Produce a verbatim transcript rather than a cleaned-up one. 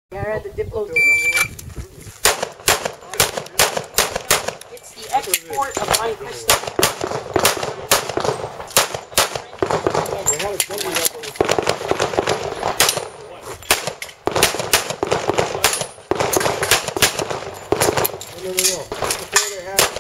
Yeah, the Diplo two. It's the export of my crystal. They had a dummy that was... No, no, no, no. Before they had...